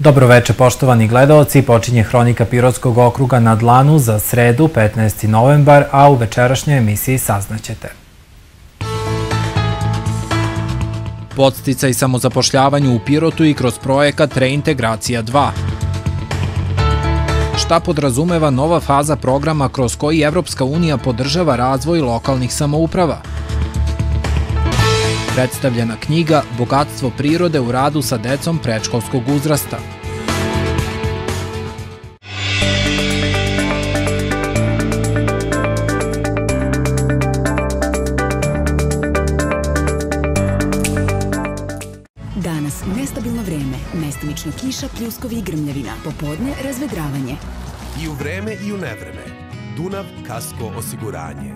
Dobroveče poštovani gledaoci, počinje Hronika Pirotskog okruga na dlanu za sredu 15. novembar, a u večerašnjoj emisiji saznaćete. Podsticaj samozapošljavanju u Pirotu i kroz projekat Reintegracija 2. Šta podrazumeva nova faza programa kroz koji Evropska unija podržava razvoj lokalnih samouprava? Predstavljena knjiga Bogatstvo prirode u radu sa decom predškolskog uzrasta. Danas nestabilno vreme, mestimično kiša, pljuskovi i grmljavina, popodne razvedravanje. I u vreme i u nevreme. Dunav Kasko osiguranje.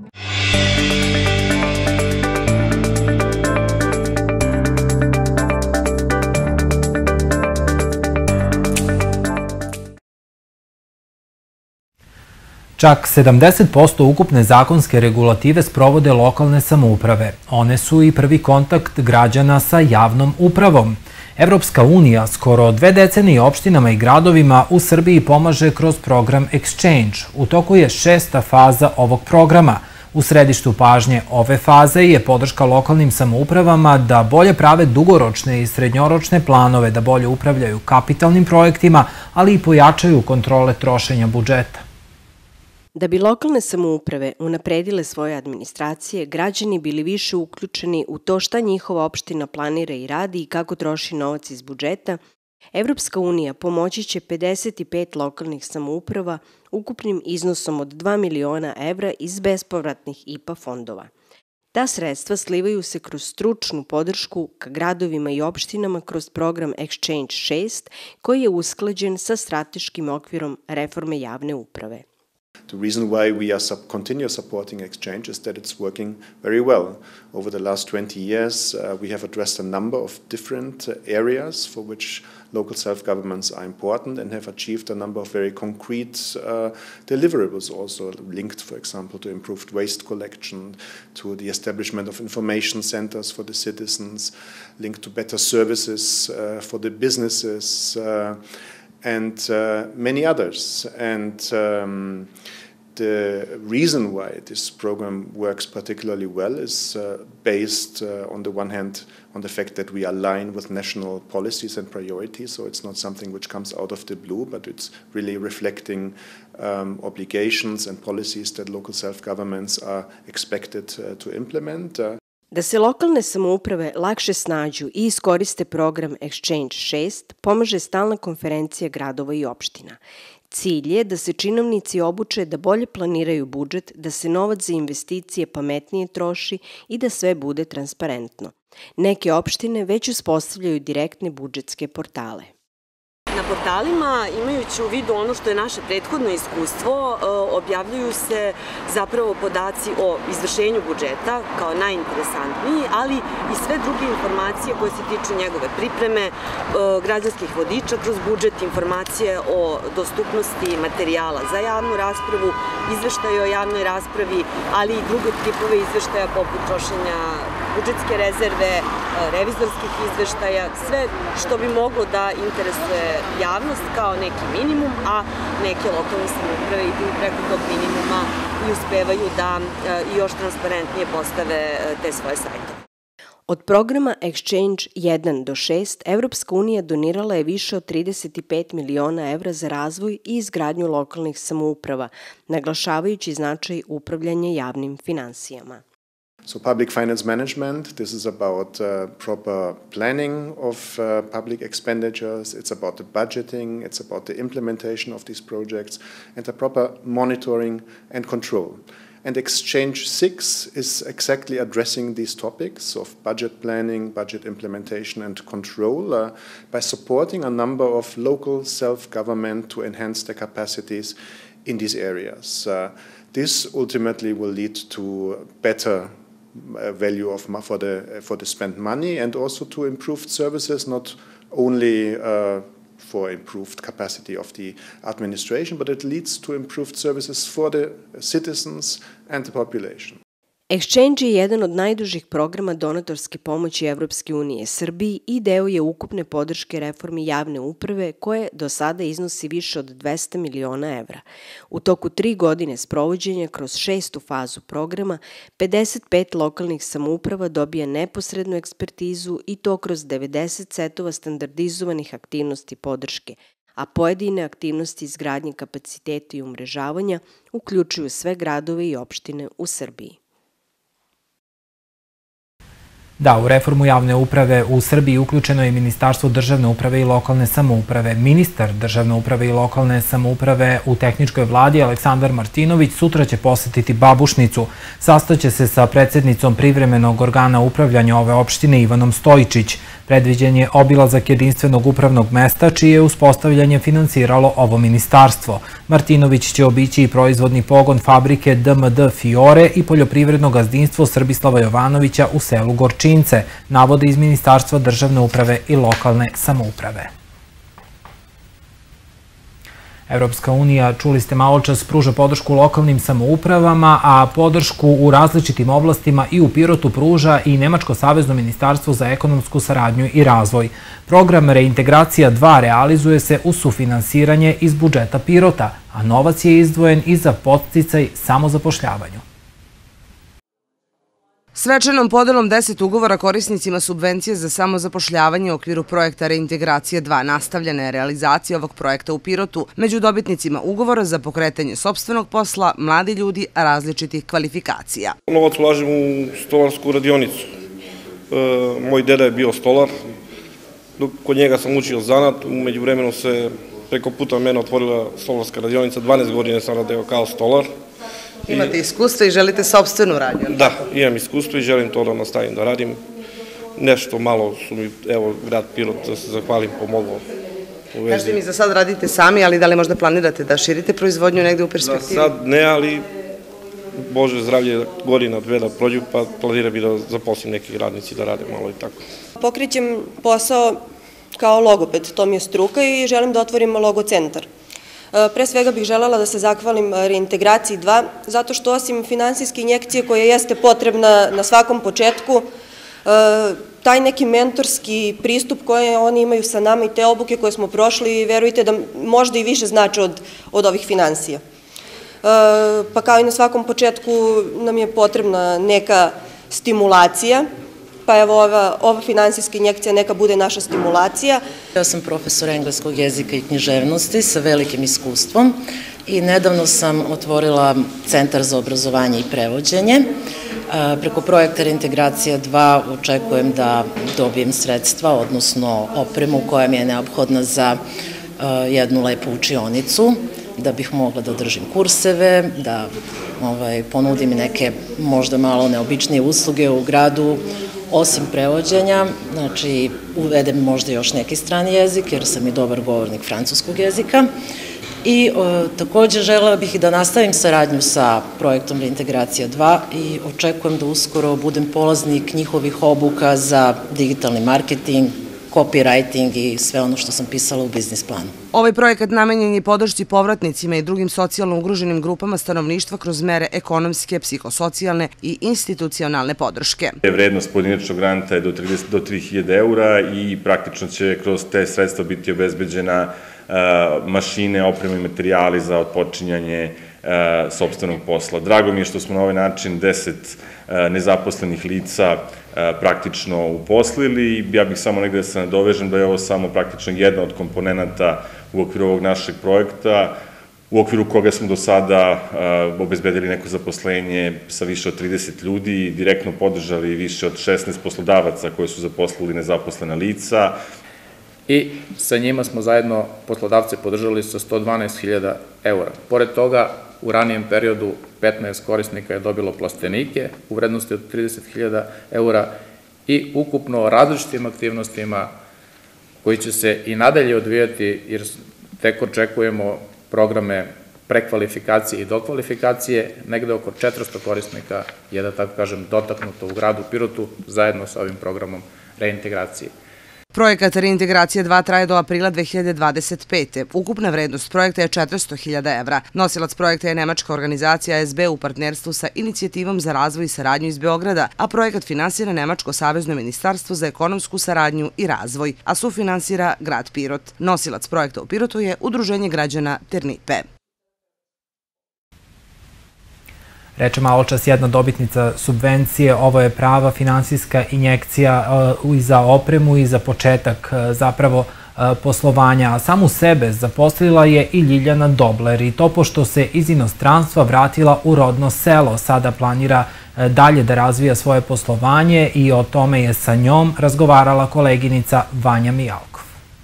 Čak 70% ukupne zakonske regulative sprovode lokalne samouprave. One su i prvi kontakt građana sa javnom upravom. Evropska unija skoro 2 decenije opštinama i gradovima u Srbiji pomaže kroz program Exchange. U toku je 6. faza ovog programa. U središtu pažnje ove faze je podrška lokalnim samoupravama da bolje prave dugoročne i srednjoročne planove, da bolje upravljaju kapitalnim projektima, ali i pojačaju kontrole trošenja budžeta. Da bi lokalne samouprave unapredile svoje administracije, građani bili više uključeni u to šta njihova opština planira i radi i kako troši novac iz budžeta, Evropska unija pomoći će 55 lokalnih samouprava ukupnim iznosom od 2 miliona evra iz bespovratnih IPA fondova. Ta sredstva slivaju se kroz stručnu podršku ka gradovima i opštinama kroz program Exchange 6, koji je usklađen sa strateškim okvirom reforme javne uprave. The reason why we continue supporting Exchange is that it's working very well. Over the last 20 years, we have addressed a number of different areas for which local self-governments are important and have achieved a number of very concrete deliverables also linked, for example, to improved waste collection, to the establishment of information centers for the citizens, linked to better services for the businesses, and many others. And the reason why this program works particularly well is based on the one hand on the fact that we align with national policies and priorities, so it's not something which comes out of the blue, but it's really reflecting obligations and policies that local self-governments are expected to implement. Da se lokalne samouprave lakše snađu i iskoriste program Exchange 6, pomaže stalna konferencija gradova i opština. Cilj je da se činovnici obuče da bolje planiraju budžet, da se novac za investicije pametnije troši i da sve bude transparentno. Neke opštine već uspostavljaju direktne budžetske portale. Na portalima, imajući u vidu ono što je naše prethodno iskustvo, objavljuju se zapravo podaci o izvršenju budžeta kao najinteresantniji, ali i sve druge informacije koje se tiču njegove pripreme, građanskih vodiča kroz budžet, informacije o dostupnosti materijala za javnu raspravu, izveštaje o javnoj raspravi, ali i druge tipove izveštaja poput trošenja budžetske rezerve, revizorskih izveštaja, sve što bi moglo da interesuje javnost kao neki minimum, a neke lokalne samouprave idu preko tog minimuma i uspevaju da još transparentnije postave te svoje sajtove. Od programa Exchange 1 do 6, Evropska unija donirala je više od 35 miliona evra za razvoj i izgradnju lokalnih samouprava, naglašavajući značaj upravljanja javnim finansijama. So public finance management, this is about proper planning of public expenditures, it's about the budgeting, it's about the implementation of these projects, and the proper monitoring and control. And Exchange 6 is exactly addressing these topics of budget planning, budget implementation and control by supporting a number of local self-government to enhance their capacities in these areas. This ultimately will lead to better value for the spent money and also to improved services, not only for improved capacity of the administration, but it leads to improved services for the citizens and the population. Exchange je jedan od najdužih programa donatorske pomoći Evropske unije Srbiji i deo je ukupne podrške reformi javne uprave koje do sada iznosi više od 200 miliona evra. U toku 3 godine sprovođenja kroz 6. fazu programa, 55 lokalnih samouprava dobija neposrednu ekspertizu i to kroz 90 setova standardizovanih aktivnosti podrške, a pojedine aktivnosti izgradnje kapaciteta i umrežavanja uključuju sve gradove i opštine u Srbiji. Da, u reformu javne uprave u Srbiji uključeno je Ministarstvo državne uprave i lokalne samouprave. Ministar državne uprave i lokalne samouprave u tehničkoj vladi Aleksandar Martinović sutra će posetiti Babušnicu. Sastaće se sa predsjednicom privremenog organa upravljanja ove opštine Ivanom Stojičić. Predviđen je obilazak jedinstvenog upravnog mesta, čije je uspostavljanje finansiralo ovo ministarstvo. Martinović će obići i proizvodni pogon fabrike DMD Fiore i poljoprivredno gazdinstvo Srbislava Jovanovića u selu Gorčince, navode iz Ministarstva državne uprave i lokalne samouprave. Evropska unija, čuli ste maločas, pruža podršku lokalnim samoupravama, a podršku u različitim oblastima i u Pirotu pruža i Nemačko savezno ministarstvo za ekonomsku saradnju i razvoj. Program Reintegracija 2 realizuje se uz sufinansiranje iz budžeta Pirota, a novac je izdvojen i za podsticaj samozapošljavanju. Svečanom podelom 10 ugovora korisnicima subvencije za samozapošljavanje u okviru projekta Reintegracija 2 nastavljena je realizacija ovog projekta u Pirotu. Među dobitnicima ugovora za pokretanje sopstvenog posla mladi ljudi različitih kvalifikacija. Novac ulažem u stolarsku radionicu. Moj deda je bio stolar, kod njega sam učio zanat, umeđu vremenu se preko puta mene otvorila stolarska radionica, 12 godina sam radio kao stolar. Imate iskustvo i želite sopstvenu radnju? Da, imam iskustvo i želim to da nastavim da radim. Nešto malo su mi, evo, grad Pirot, da se zahvalim, pomoglo. Kažete mi, za sad radite sami, ali da li možda planirate da širite proizvodnju negde u perspektivi? Za sad ne, ali Bože zdravlje, godina, 2 da prođu, pa planiram bi da zaposlim nekih radnici da rade malo i tako. Pokrećem posao kao logoped, to mi je struka i želim da otvorim logocentar. Pre svega bih želela da se zahvalim Reintegraciji 2, zato što osim finansijske injekcije koja jeste potrebna na svakom početku, taj neki mentorski pristup koje oni imaju sa nama i te obuke koje smo prošli, verujte da možda i više znači od ovih finansija. Pa kao i na svakom početku nam je potrebna neka stimulacija, pa evo ova finansijska injekcija neka bude naša stimulacija. Ja sam profesor engleskog jezika i književnosti sa velikim iskustvom i nedavno sam otvorila Centar za obrazovanje i prevođenje. Preko projekta Reintegracija 2 očekujem da dobijem sredstva, odnosno opremu koja mi je neophodna za jednu lepu učionicu, da bih mogla da održim kurseve, da ponudim neke možda malo neobičnije usluge u gradu. Osim prevođenja, znači uvedem možda još neki strani jezik, jer sam i dobar govornik francuskog jezika. I također želela bih i da nastavim saradnju sa projektom Reintegracija 2 i očekujem da uskoro budem polaznik njihovih obuka za digitalni marketing, copywriting i sve ono što sam pisala u biznis planu. Ovaj projekat namenjen je podršci povratnicima i drugim socijalno ugroženim grupama stanovništva kroz mere ekonomske, psihosocijalne i institucionalne podrške. Vrednost pojedinačnog granta je do 3000 eura i praktično će kroz te sredstva biti obezbeđena mašine, oprema i materijali za otpočinjanje sopstvenog posla. Drago mi je što smo na ovaj način 10 nezaposlenih lica praktično uposlili i ja bih samo negde da se nadovežem da je ovo samo praktično jedna od komponenata u okviru ovog našeg projekta, u okviru koga smo do sada obezbedili neko zaposlenje sa više od 30 ljudi i direktno podržali više od 16 poslodavaca koji su zaposlili nezaposlena lica. I sa njima smo zajedno poslodavce podržali sa 112.000 eura. Pored toga, u ranijem periodu 15 korisnika je dobilo plastenike u vrednosti od 30.000 eura i ukupno različitim aktivnostima koji će se i nadalje odvijati jer tek očekujemo programe prekvalifikacije i dokvalifikacije, negde oko 400 korisnika je, da tako kažem, dotaknuto u gradu Pirotu zajedno sa ovim programom reintegracije. Projekat Reintegracije 2 traje do aprila 2025. Ukupna vrednost projekta je 400.000 evra. Nosilac projekta je nemačka organizacija ASB u partnerstvu sa Inicijativom za razvoj i saradnju iz Beograda, a projekat finansira Nemačko savezno ministarstvo za ekonomsku saradnju i razvoj, a sufinansira grad Pirot. Nosilac projekta u Pirotu je Udruženje građana Ternipe. Reče maločas jedna dobitnica subvencije, ovo je prava finansijska injekcija i za opremu i za početak zapravo poslovanja, a samu sebe zaposlila je i Ljiljana Dobler i to pošto se iz inostranstva vratila u rodno selo. Sada planira dalje da razvija svoje poslovanje i o tome je sa njom razgovarala koleginica Vanja Mijalkov.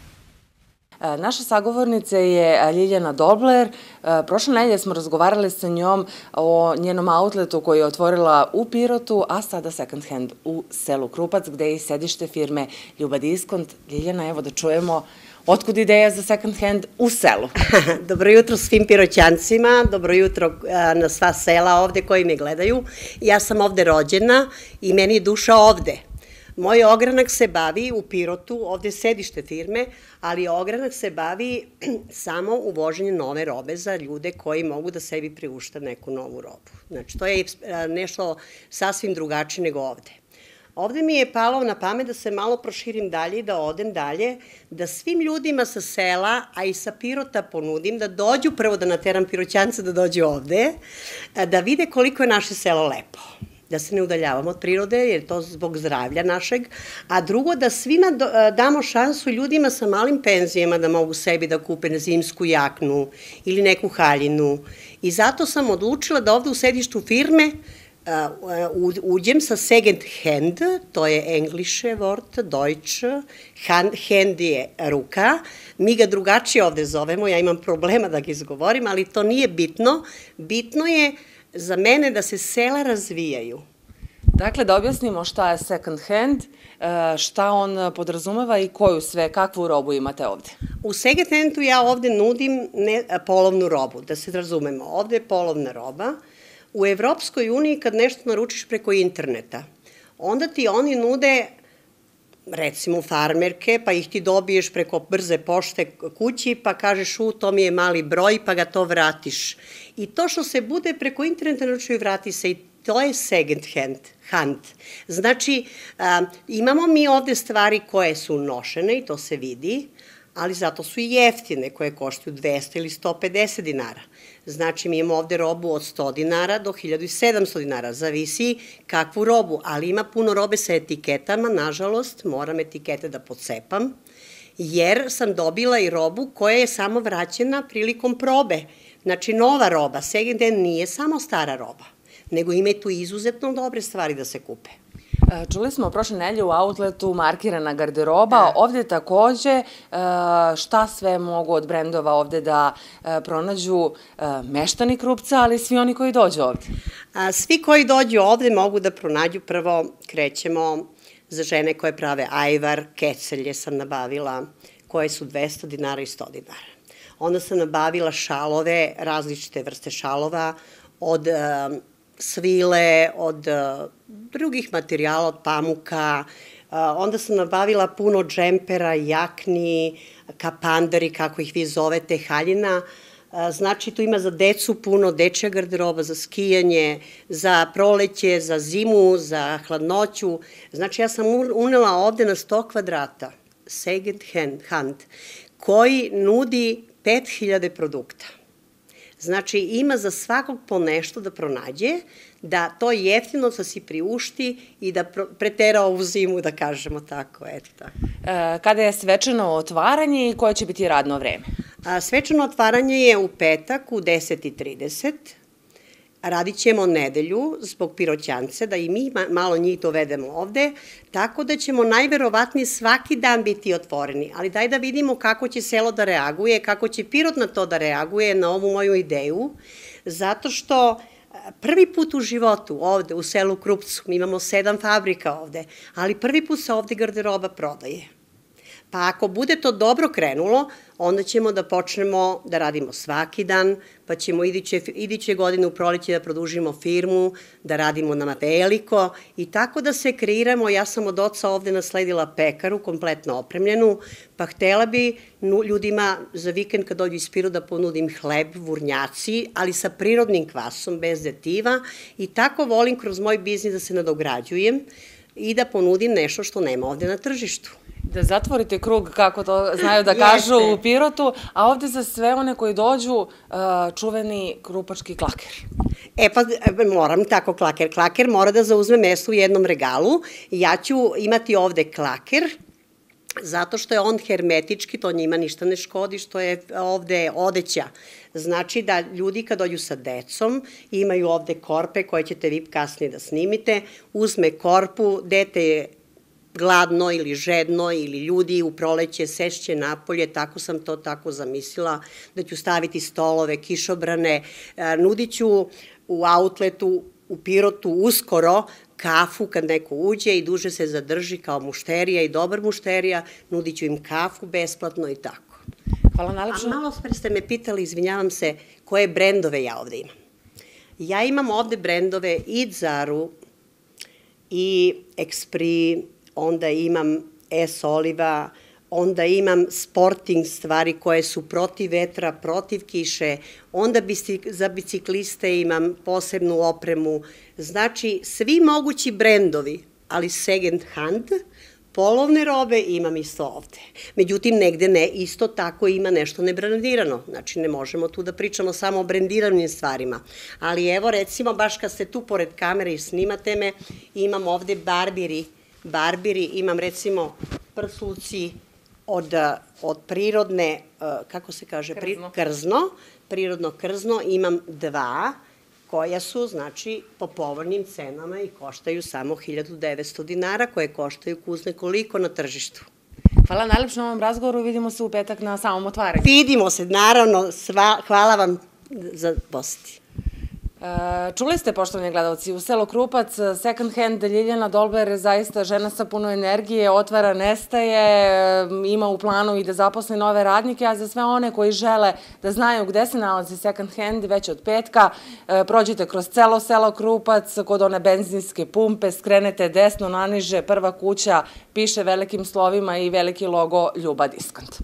Naša sagovornica je Ljiljana Dobler. Prošle nedelje smo razgovarali sa njom o njenom outletu koji je otvorila u Pirotu, a sada second hand u selu Krupac, gde je i sedište firme Ljuba Diskont. Ljiljana, evo da čujemo otkud ideja za second hand u selu. Dobro jutro svim Piroćancima, dobro jutro na sva sela ovde koji me gledaju. Ja sam ovde rođena i meni je duša ovde. Moj ogranak se bavi u Pirotu, ovde je sedište firme, ali ogranak se bavi samo uvoženjem nove robe za ljude koji mogu da sebi priušte neku novu robu. Znači, to je nešto sasvim drugačije nego ovde. Ovde mi je palo na pamet da se malo proširim dalje i da odem dalje, da svim ljudima sa sela, a i sa Pirota ponudim da dođu, prvo da nateram Piroćance da dođu ovde, da vide koliko je naše selo lepo. Da se ne udaljavamo od prirode, jer je to zbog zdravlja našeg, a drugo da svima damo šansu ljudima sa malim penzijama da mogu sebi da kupe zimsku jaknu ili neku haljinu. I zato sam odlučila da ovde u sedištu firme uđem sa second hand, to je englische Wort, Deutsch, hand je ruka, mi ga drugačije ovde zovemo, ja imam problema da ga izgovorim, ali to nije bitno, bitno je za mene da se sela razvijaju. Dakle, da objasnimo šta je second hand, šta on podrazumeva i kakvu robu imate ovde? U second handu ja ovde nudim polovnu robu, da se razumemo. Ovde je polovna roba. U Evropskoj uniji kad nešto naručiš preko interneta, onda ti oni nude recimo farmerke, pa ih ti dobiješ preko brze pošte kući, pa kažeš to mi je mali broj, pa ga to vratiš. I to što se bude preko interneta naručuju vrati se i to je second hand. Znači, imamo mi ovde stvari koje su nošene i to se vidi, ali zato su i jeftine koje koštaju 200 ili 150 dinara. Znači, mi imamo ovde robu od 100 dinara do 1700 dinara, zavisi kakvu robu, ali ima puno robe sa etiketama, nažalost, moram etikete da pocepam, jer sam dobila i robu koja je samo vraćena prilikom probe. Znači, nova roba, second hand nije samo stara roba, nego ima i tu izuzetno dobre stvari da se kupe. Čuli smo prošle nedelje u outletu markirana garderoba, ovde takođe šta sve mogu od brendova ovde da pronađu meštani Krupca, ali i svi oni koji dođu ovde? Svi koji dođu ovde mogu da pronađu, prvo krećemo za žene koje prave ajvar, kecelje sam nabavila, koje su 200 dinara i 100 dinara. Onda sam nabavila šalove, različite vrste šalova, od svile, od drugih materijala, od pamuka, onda sam nabavila puno džempera, jakni, kapandari, kako ih vi zovete, haljina. Znači, tu ima za decu puno dečja garderoba, za skijanje, za proleće, za zimu, za hladnoću. Znači, ja sam unela ovde na 100 kvadrata second hand, koji nudi 5000 produkta. Znači, ima za svakog po nešto da pronađe, da to jeftino da si priušti i da pretera ovu zimu, da kažemo tako, eto tako. Kada je svečano otvaranje i koje će biti radno vreme? Svečano otvaranje je u petak u 10:30. Radit ćemo nedelju zbog Piroćance, da i mi malo njih dovedemo ovde, tako da ćemo najverovatnije svaki dan biti otvoreni. Ali daj da vidimo kako će selo da reaguje, kako će Pirot na to da reaguje, na ovu moju ideju, zato što prvi put u životu ovde u selu Krupcu, mi imamo 7 fabrika ovde, ali prvi put se ovde garderoba prodaje. Pa ako bude to dobro krenulo, onda ćemo da počnemo da radimo svaki dan, pa ćemo iduće godine u proleće da produžimo firmu, da radimo na veliko i tako da se kreiramo. Ja sam od oca ovde nasledila pekaru, kompletno opremljenu, pa htela bi ljudima za vikend kad dođu iz Pirota da ponudim hleb, vurnjaci, ali sa prirodnim kvasom, bez aditiva i tako volim kroz moj biznis da se nadograđujem i da ponudim nešto što nema ovde na tržištu. Da zatvorite krug, kako to znaju da kažu u Pirotu, a ovde za sve one koji dođu čuveni krupački klaker. E pa moram tako klaker. Klaker mora da zauzme mesto u jednom regalu. Ja ću imati ovde klaker, zato što je on hermetički, to njima ništa ne škodi, što je ovde odeća. Znači da ljudi kad dođu sa decom imaju ovde korpe koje ćete vi kasnije da snimite, uzme korpu, dete je gladno ili žedno ili ljudi u proleće sešće napolje, tako sam to tako zamislila, da ću staviti stolove, kišobrane, nudit ću u outletu u Pirotu uskoro kafu kad neko uđe i duže se zadrži kao mušterija i dobar mušterija, nudit ću im kafu besplatno i tako. Hvala najlepše. A malo pre ste me pitali, izvinjavam se, koje brendove ja ovde imam. Ja imam ovde brendove i Zaru, i Expri, onda imam S-Oliva, onda imam sporting stvari koje su protiv vetra, protiv kiše, onda za bicikliste imam posebnu opremu. Znači, svi mogući brendovi, ali second hand, polovne robe imam isto ovde. Međutim, negde ne, isto tako ima nešto nebrandirano. Znači, ne možemo tu da pričamo samo o brandiranim stvarima. Ali evo, recimo, baš kad ste tu pored kamere i snimate me, imam ovde Barbiri, imam recimo prsluci od prirodne, kako se kaže? Krzno. Prirodno krzno, imam 2 koja su, znači, po povoljnim cenama i koštaju samo 1900 dinara, koje koštaju kuzne koliko na tržištu. Hvala najlepše na ovom razgovoru i vidimo se u petak na samom otvaranju. Vidimo se, naravno, hvala vam za poseti. Čuli ste, poštovani gledalci, u selo Krupac, second hand Ljiljana Dolber je zaista žena sa puno energije, otvara, nestaje, ima u planu i da zaposli nove radnike, a za sve one koji žele da znaju gde se nalazi second hand, već od petka, prođite kroz celo selo Krupac, kod one benzinske pumpe, skrenete desno naniže, prva kuća, piše velikim slovima i veliki logo Ljuba Diskont.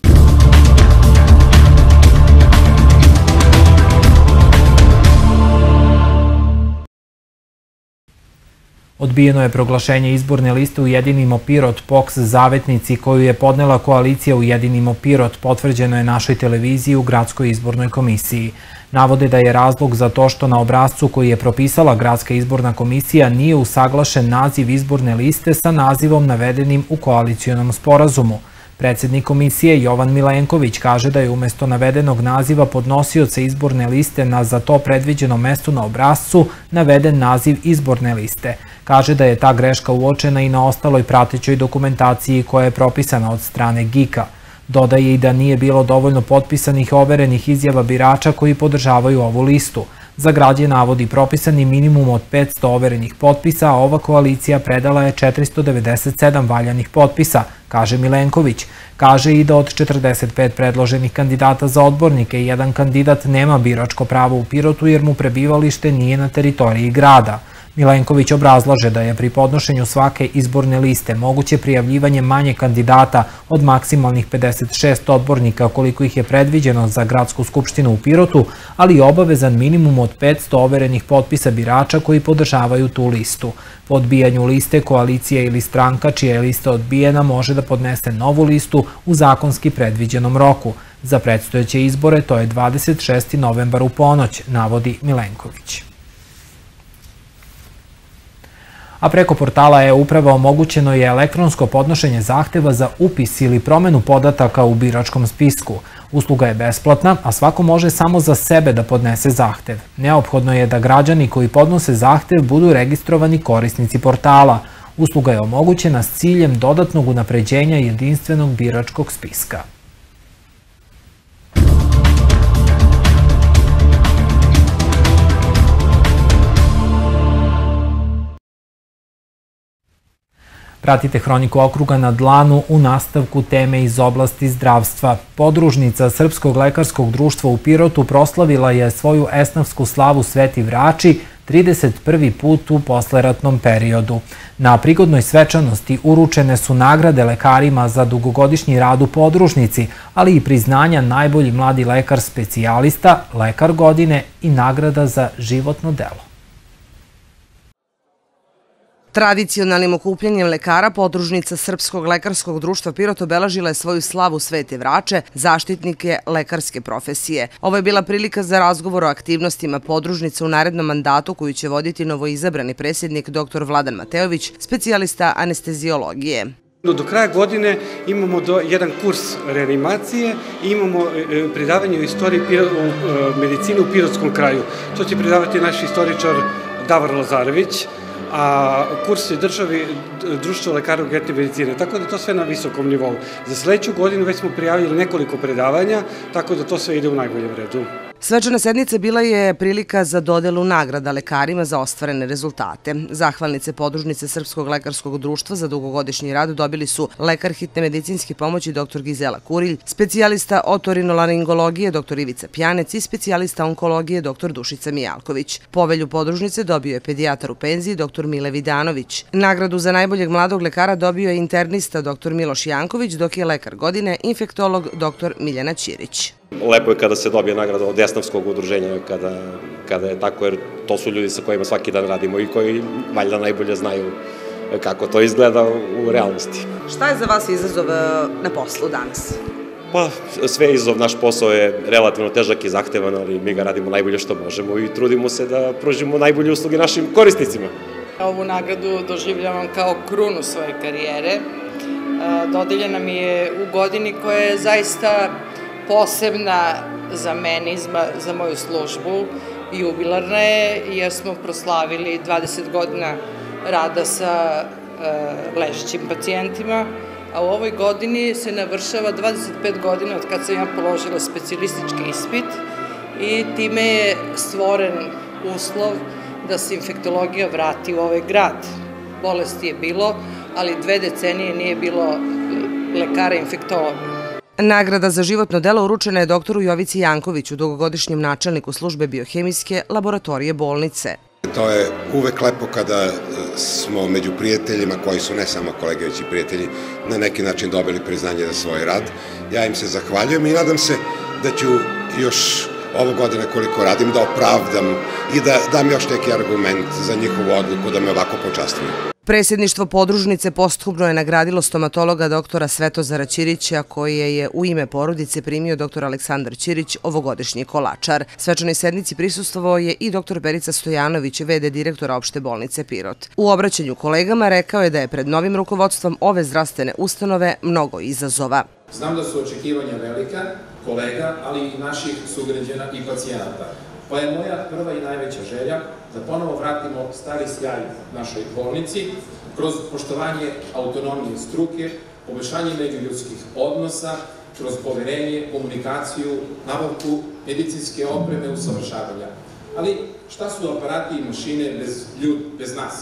Odbijeno je proglašenje izborne liste Ujedinimo Pirot POKS Zavetnici koju je podnela koalicija Ujedinimo Pirot, potvrđeno je našoj televiziji u Gradskoj izbornoj komisiji. Navode da je razlog za to što na obrascu koji je propisala Gradska izborna komisija nije usaglašen naziv izborne liste sa nazivom navedenim u koalicijonom sporazumu. Predsednik komisije Jovan Milenković kaže da je umesto navedenog naziva podnosioca izborne liste na za to predviđenom mestu na obrascu naveden naziv izborne liste. Kaže da je ta greška uočena i na ostaloj pratećoj dokumentaciji koja je propisana od strane GIK-a. Dodaje i da nije bilo dovoljno potpisanih overenih izjava birača koji podržavaju ovu listu. Za grad je navodi propisani minimum od 500 overenih potpisa, a ova koalicija predala je 497 valjanih potpisa, kaže Milenković. Kaže i da od 45 predloženih kandidata za odbornike, jedan kandidat nema biračko pravo u Pirotu jer mu prebivalište nije na teritoriji grada. Milenković obrazlaže da je pri podnošenju svake izborne liste moguće prijavljivanje manje kandidata od maksimalnih 56 odbornika koliko ih je predviđeno za Gradsku skupštinu u Pirotu, ali i obavezan minimum od 500 overenih potpisa birača koji podržavaju tu listu. Po odbijanju liste koalicija ili stranka čija je lista odbijena može da podnese novu listu u zakonski predviđenom roku. Za predstojeće izbore to je 26. novembar u ponoć, navodi Milenković. A preko portala e-uprava omogućeno je elektronsko podnošenje zahteva za upis ili promenu podataka u biračkom spisku. Usluga je besplatna, a svako može samo za sebe da podnese zahtev. Neophodno je da građani koji podnose zahtev budu registrovani korisnici portala. Usluga je omogućena s ciljem dodatnog unapređenja jedinstvenog biračkog spiska. Pratite Hroniku okruga na dlanu u nastavku teme iz oblasti zdravstva. Podružnica Srpskog lekarskog društva u Pirotu proslavila je svoju esnafsku slavu Sveti Vrači 31. put u posleratnom periodu. Na prigodnoj svečanosti uručene su nagrade lekarima za dugogodišnji rad u podružnici, ali i priznanja najbolji mladi lekar specijalista, lekar godine i nagrada za životno delo. Tradicionalnim okupljanjem lekara podružnica Srpskog lekarskog društva Pirot obeležila je svoju slavu Svete Vrače, zaštitnike lekarske profesije. Ovo je bila prilika za razgovor o aktivnostima podružnice u narednom mandatu koju će voditi novoizabrani predsjednik dr. Vladan Mateović, specijalista anesteziologije. Do kraja godine imamo jedan kurs reanimacije i imamo predavanje o istoriji medicine u Pirotskom kraju. To će predavati naš istoričar Davor Lazarević, a kurs je državi društvo lekara urgentne medicine, tako da to sve na visokom nivou. Za sledeću godinu već smo prijavili nekoliko predavanja, tako da to sve ide u najboljem redu. Svečana sednica bila je prilika za dodelu nagrada lekarima za ostvarene rezultate. Zahvalnice podružnice Srpskog lekarskog društva za dugogodišnji rad dobili su lekar hitne medicinske pomoći dr. Gizela Kurilj, specijalista otorinolaringologije dr. Ivica Pjanec i specijalista onkologije dr. Dušica Mijalković. Povelju podružnice dobio je pedijatar u penziji dr. Mile Vidanović. Nagradu za najboljeg mladog lekara dobio je internista dr. Miloš Janković, dok je lekar godine infektolog dr. Miljana Ćirić. Lepo je kada se dobije nagrada od esnafskog udruženja, kada je tako, jer to su ljudi sa kojima svaki dan radimo i koji valjda najbolje znaju kako to izgleda u realnosti. Šta je za vas izazov na poslu danas? Pa, sve izazov, naš posao je relativno težak i zahtevan, ali mi ga radimo najbolje što možemo i trudimo se da pružimo najbolje usluge našim korisnicima. Ovu nagradu doživljavam kao krunu svoje karijere. Dodeljena mi je u godini koja je zaista posebna za mene, za moju službu. Jubilarna je jer smo proslavili 20 godina rada sa ležećim pacijentima, a u ovoj godini se navršava 25 godina od kad sam ja položila specijalistički ispit i time je stvoren uslov da se infektologija vrati u ovaj grad. Bolesti je bilo, ali 2 decenije nije bilo lekara infektologa. Nagrada za životno delo uručena je doktoru Jovici Jankoviću, dugogodišnjem načelniku službe biohemijske laboratorije bolnice. To je uvek lepo kada smo među prijateljima, koji su ne samo kolege, već i prijatelji, na neki način dobili priznanje za svoj rad. Ja im se zahvaljujem i nadam se da ću još ovo godine koliko radim da opravdam i da dam još neki argument za njihovu odluku da me ovako počastuju. Predsjedništvo podružnice posthumno je nagradilo stomatologa doktora Svetozara Ćirića, koje je u ime porodice primio dr. Aleksandar Ćirić, ovogodišnji kolačar. Svečanoj sednici prisustvovao je i dr. Perica Stojanović, v.d. direktora opšte bolnice Pirot. U obraćanju kolegama rekao je da je pred novim rukovodstvom ove zdravstvene ustanove mnogo izazova. Znam da su očekivanja velika, kolega, ali i naših sugrađana i pacijenata. Pa je moja prva i najveća želja da ponovo vratimo stari sjaj našoj bolnici kroz poštovanje autonomije struke, poboljšanje međuljudskih odnosa, kroz poverenje, komunikaciju, nabavku medicinske opreme, usavršavanja. Ali šta su aparati i mašine bez nas?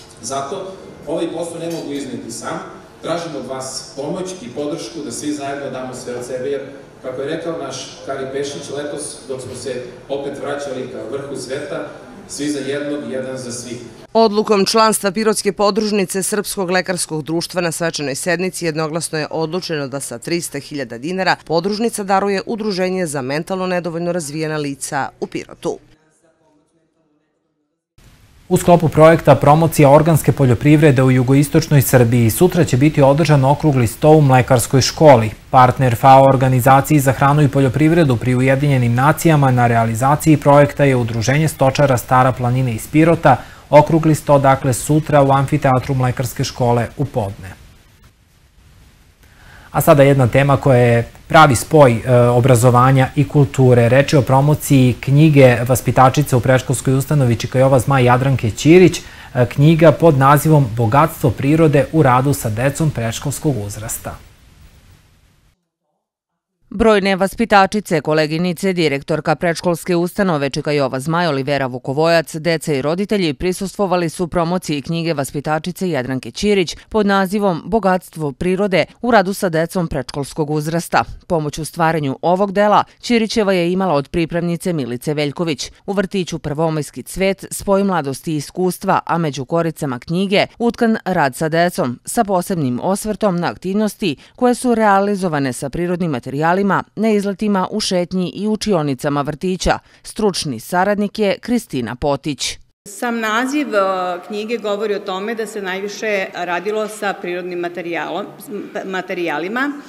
Zato ovaj posao ne mogu izneti sam. Tražim od vas pomoć i podršku da svi zajedno damo sve od sebe, jer kako je rekao naš Kari Pešić letos, dok smo se opet vraćali ka vrhu sveta, svi za jednog i jedan za svih. Odlukom članstva Pirotske podružnice Srpskog lekarskog društva na svečanoj sednici jednoglasno je odlučeno da sa 300.000 dinara podružnica daruje udruženje za mentalno nedovoljno razvijena lica u Pirotu. U sklopu projekta Promocija organske poljoprivrede u jugoistočnoj Srbiji sutra će biti održan okrugli sto u Mlekarskoj školi. Partner FAO organizaciji za hranu i poljoprivredu pri Ujedinjenim nacijama na realizaciji projekta je Udruženje stočara Stara planina iz Pirota. Okrugli sto dakle sutra u amfiteatru Mlekarske škole u podne. A sada jedna tema koja je pravi spoj obrazovanja i kulture. Reč je o promociji knjige vaspitačice u predškolskoj ustanovi Čikajova Zmaj Jadranke Ćirić, knjiga pod nazivom Bogatstvo prirode u radu sa decom predškolskog uzrasta. Brojne vaspitačice, koleginice, direktorka predškolske ustanove Čika Jova Zmaj, Olivera Vukovojac, deca i roditelji prisustvovali su promociji knjige vaspitačice Jadranke Ćirić pod nazivom Bogatstvo prirode u radu sa decom predškolskog uzrasta. Pomoć u stvaranju ovog dela Ćirićeva je imala od pripravnice Milice Veljković. U vrtiću Prvomajski cvet spoj mladosti i iskustva, a među koricama knjige utkan rad sa decom, sa posebnim osvrtom na aktivnosti koje su realizovane sa prirodnim materijalima na izletima u šetnji i učionicama vrtića. Stručni saradnik je Kristina Potić. Sam naziv knjige govori o tome da se najviše radilo sa prirodnim materijalima.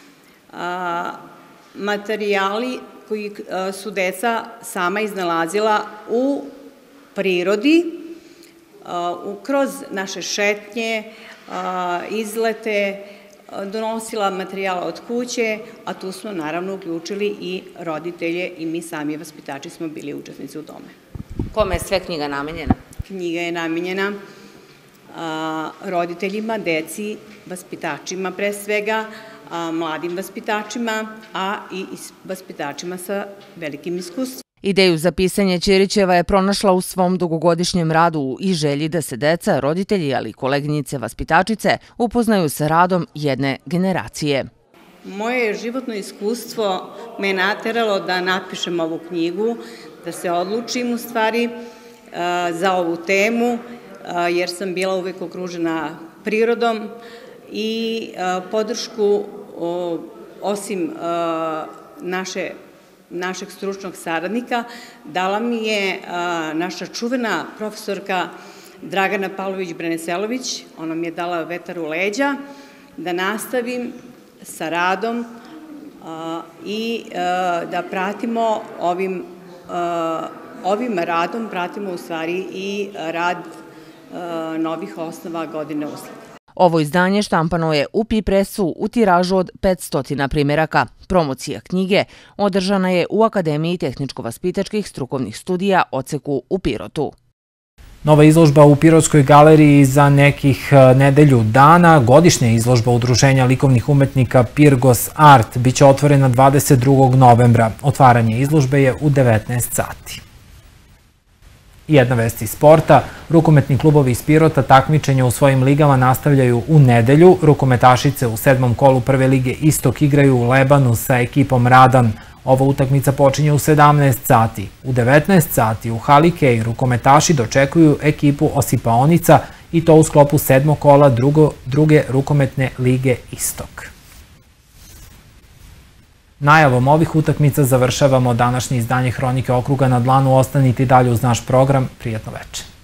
Materijali koji su deca sama iznalazila u prirodi, kroz naše šetnje, izlete, donosila materijala od kuće, a tu smo naravno uključili i roditelje i mi sami vaspitači smo bili učesnici u tome. Kome je sve knjiga namenjena? Knjiga je namenjena roditeljima, deci, vaspitačima pre svega, mladim vaspitačima, a i vaspitačima sa velikim iskustvom. Ideju za pisanje Ćirićeva je pronašla u svom dugogodišnjem radu i želji da se deca, roditelji, ali i koleginice vaspitačice upoznaju sa radom jedne generacije. Moje životno iskustvo me je nateralo da napišem ovu knjigu, da se odlučim u stvari za ovu temu, jer sam bila uvek okružena prirodom i podršku osim našeg stručnog saradnika dala mi je naša čuvena profesorka Dragana Pavlović-Breneselović. Ona mi je dala vetar u leđa da nastavim sa radom i da pratimo ovim radom, pratimo u stvari i rad novih osnova godine usled. Ovo izdanje štampano je u Pipresu u tiražu od 500 primeraka. Promocija knjige održana je u Akademiji tehničko-vaspitačkih strukovnih studija Oceku u Pirotu. Nova izložba u Pirotskoj galeriji za nekih nedelju dana, godišnja izložba Udruženja likovnih umetnika Pirgos Art, biće otvorena 22. novembra. Otvaranje izložbe je u 19 sati. Jedna vest iz sporta. Rukometni klubovi iz Pirota takmičenja u svojim ligama nastavljaju u nedelju. Rukometašice u 7. kolu Prve lige Istok igraju u Lebanu sa ekipom Radan. Ova utakmica počinje u 17 sati. U 19 sati u hali Kej rukometaši dočekuju ekipu Osipaonica i to u sklopu 7. kola druge rukometne lige Istok. Najavom ovih utakmica završavamo današnje izdanje Hronike okruga na dlanu. Ostanite dalje uz naš program. Prijatno večer.